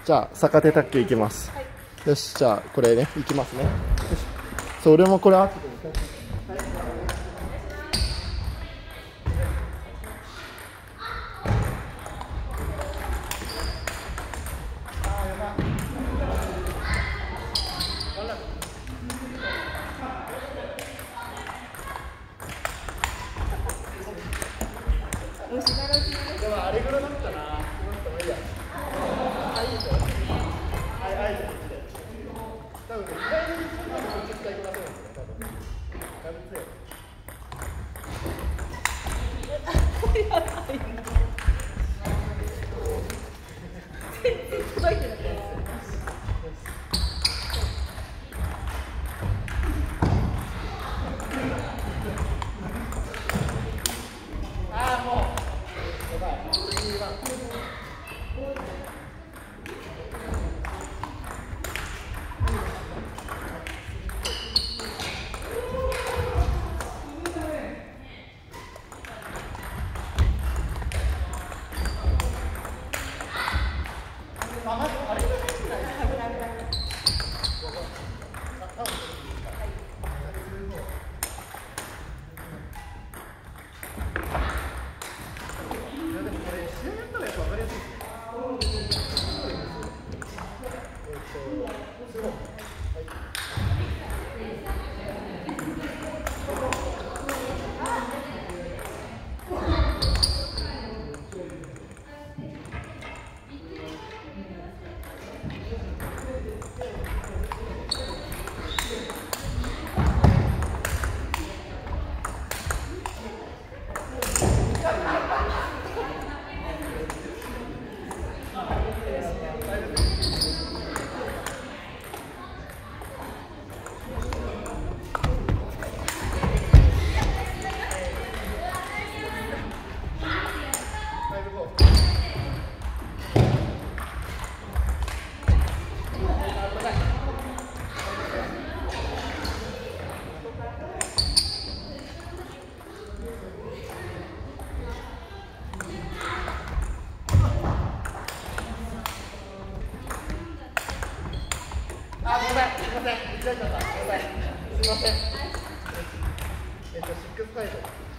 じゃあ逆手卓球いきます。はい、よし、じゃあこれねいきますね。よし、それもこれ後で。でもあれぐらいだったな。まあいいや。あ、いいですよ。はい、はい、多分ね、意外にそんなのこっち使いこなせるんですよね、多分。だいぶ強い。ああ、もう。やばい。次は。あ、ごめん、すみません。すみません。シックスサイド。